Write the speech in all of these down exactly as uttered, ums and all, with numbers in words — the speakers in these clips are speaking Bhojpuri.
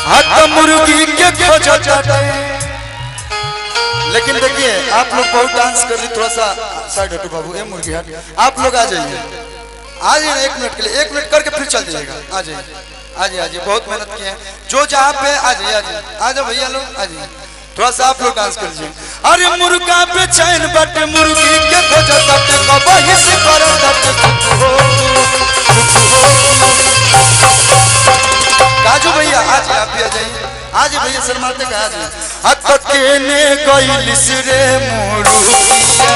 हाथ मुर्गी के खोजता। लेकिन देखिए आप लोग बहुत डांस कर रही, थोड़ा सा साइड हटो बाबू, ये मुर्गी हट। आप लोग आ जाइए, आ जाइए एक मिनट के लिए, एक मिनट करके फिर चल जाइएगा। आ जाइए आ जाइए आ जाइए, बहुत मेहनत की है। जो जहाँ पे आ जाइए आ जाइए आ जाओ भैया लोग, आ जाइए थोड़ा सा आप लोग डांस कर लीजिए। अरे मुर्गा पे चैन बटे मुर्गी के खोजता, कबही से करता काजू भैया। आज आप भी आ जाइए, आज भैया शर्माते का आज हत केने गइलिस रे मुर्गिया।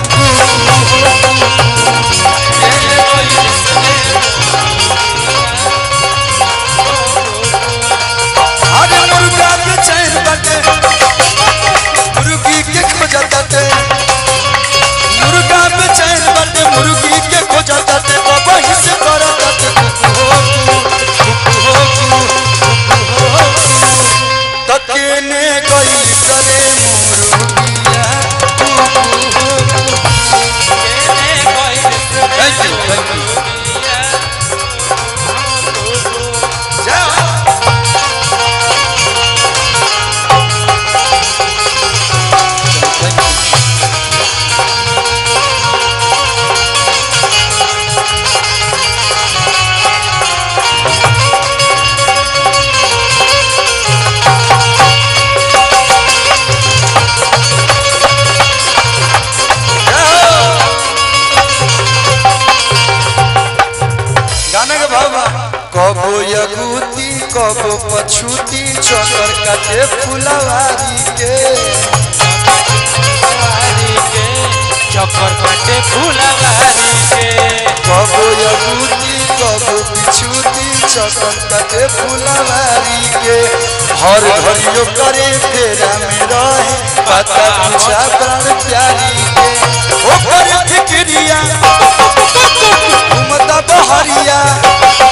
अरे मुर्गा पे चैन बटे मुर्गी के खोजता, मुर्गा पे चैन बटे मुर्गी के खोजता, कबही से करता तकेने गइलिस रे मुर्गिया। Thank you thank you. कबो यगुती कबो पछूती, चकर काटे फुलवारी के, चकर काटे फुलवारी के। कबो यगुती कबो पिछूती, चकर काटे फुलवारी के। हर घड़ियों करे फेरा में रहे, पता पूछा प्राण प्यारी के। ओकर फिक्रिया घूमता बहरिया,